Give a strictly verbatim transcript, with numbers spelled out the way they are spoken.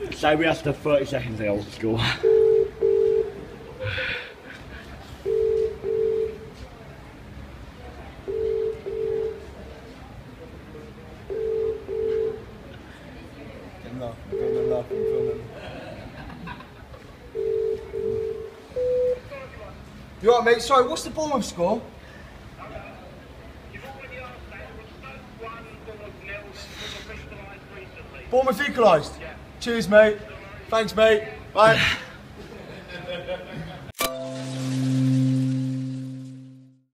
So we have to thirty seconds ago to score. You alright, mate? Sorry, what's the Bournemouth score? Bournemouth equalised. Yeah. Cheers, mate. Thanks, mate. Bye.